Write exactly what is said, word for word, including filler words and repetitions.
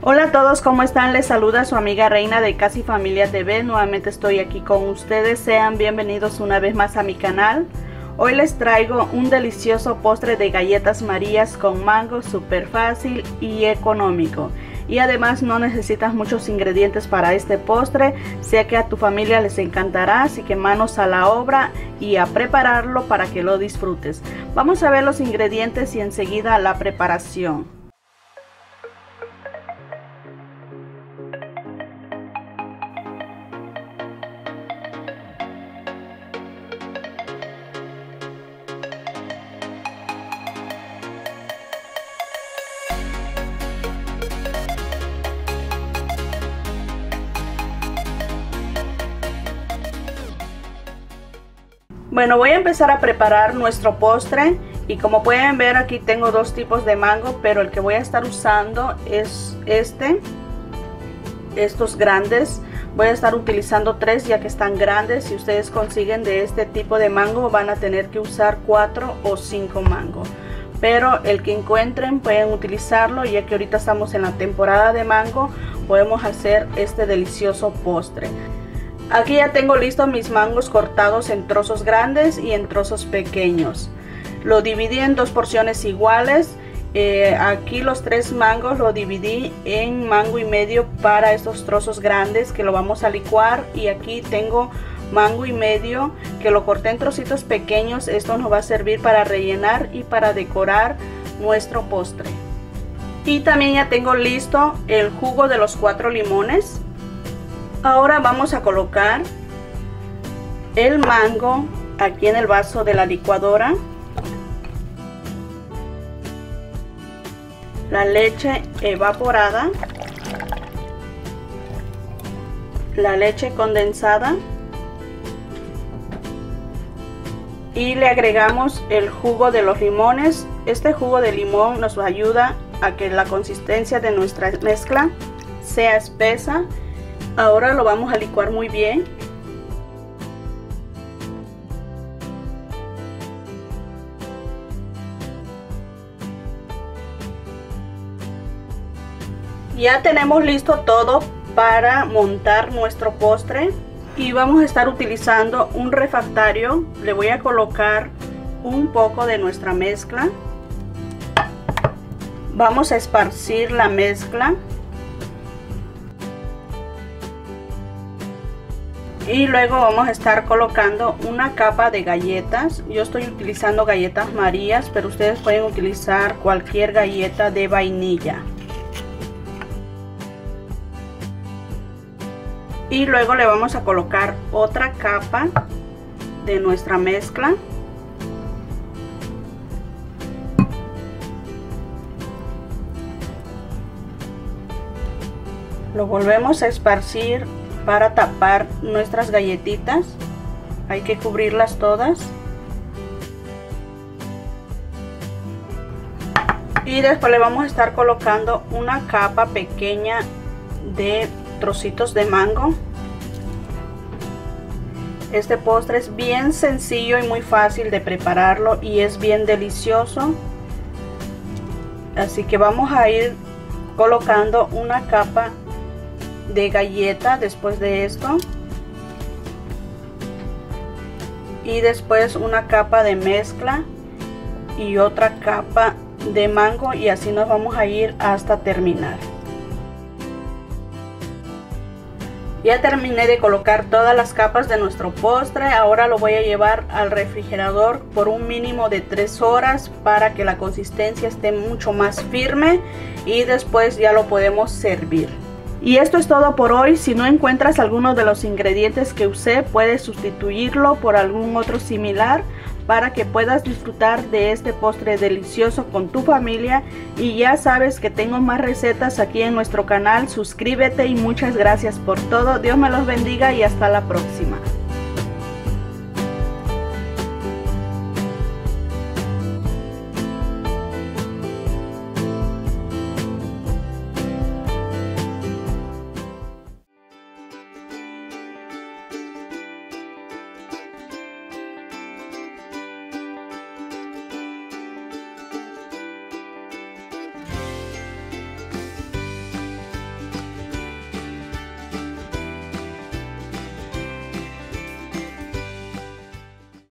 Hola a todos, ¿cómo están? Les saluda su amiga Reina de Casa y Familia T V. Nuevamente estoy aquí con ustedes. Sean bienvenidos una vez más a mi canal. Hoy les traigo un delicioso postre de galletas Marías con mango, súper fácil y económico. Y además no necesitas muchos ingredientes para este postre. Sé que a tu familia les encantará, así que manos a la obra y a prepararlo para que lo disfrutes. Vamos a ver los ingredientes y enseguida la preparación. Bueno, voy a empezar a preparar nuestro postre y como pueden ver aquí tengo dos tipos de mango, pero el que voy a estar usando es este, estos grandes. Voy a estar utilizando tres ya que están grandes. Si ustedes consiguen de este tipo de mango van a tener que usar cuatro o cinco mangos, pero el que encuentren pueden utilizarlo, ya que ahorita estamos en la temporada de mango. Podemos hacer este delicioso postre. Aquí ya tengo listos mis mangos cortados en trozos grandes y en trozos pequeños. Lo dividí en dos porciones iguales. Eh, aquí los tres mangos lo dividí en mango y medio para estos trozos grandes que lo vamos a licuar. Y aquí tengo mango y medio que lo corté en trocitos pequeños. Esto nos va a servir para rellenar y para decorar nuestro postre. Y también ya tengo listo el jugo de los cuatro limones. Ahora vamos a colocar el mango aquí en el vaso de la licuadora, la leche evaporada, la leche condensada y le agregamos el jugo de los limones. Este jugo de limón nos ayuda a que la consistencia de nuestra mezcla sea espesa. Ahora lo vamos a licuar muy bien. Ya tenemos listo todo para montar nuestro postre y vamos a estar utilizando un refractario. Le voy a colocar un poco de nuestra mezcla. Vamos a esparcir la mezcla. Y luego vamos a estar colocando una capa de galletas. Yo estoy utilizando galletas Marías, pero ustedes pueden utilizar cualquier galleta de vainilla. Y luego le vamos a colocar otra capa de nuestra mezcla. Lo volvemos a esparcir para tapar nuestras galletitas. Hay que cubrirlas todas. Y después le vamos a estar colocando una capa pequeña de trocitos de mango. Este postre es bien sencillo y muy fácil de prepararlo y es bien delicioso. Así que vamos a ir colocando una capa de galleta después de esto y después una capa de mezcla y otra capa de mango, y así nos vamos a ir hasta terminar. Ya terminé de colocar todas las capas de nuestro postre. Ahora lo voy a llevar al refrigerador por un mínimo de tres horas para que la consistencia esté mucho más firme y después ya lo podemos servir. Y esto es todo por hoy. Si no encuentras alguno de los ingredientes que usé, puedes sustituirlo por algún otro similar para que puedas disfrutar de este postre delicioso con tu familia. Y ya sabes que tengo más recetas aquí en nuestro canal. Suscríbete y muchas gracias por todo. Dios me los bendiga y hasta la próxima.